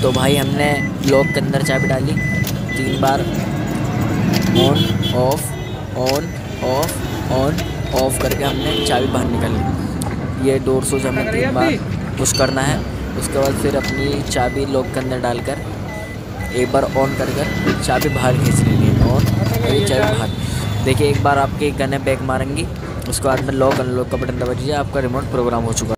तो भाई हमने लॉक के अंदर चाबी डाली 3 बार, ऑन ऑफ करके हमने चाबी बाहर निकाली। ये डोर स्विच हमें 3 बार पुश करना है। उसके बाद फिर अपनी चाबी लॉक के अंदर डालकर एक बार ऑन कर चाबी बाहर खींच लेनी है, ऑन, और ये चाबी बाहर। देखिए एक बार आपके गने बैक मारेंगी, उसके बाद में लॉक अनलॉक का बटन दबा दीजिए, आपका रिमोट प्रोग्राम हो चुका है।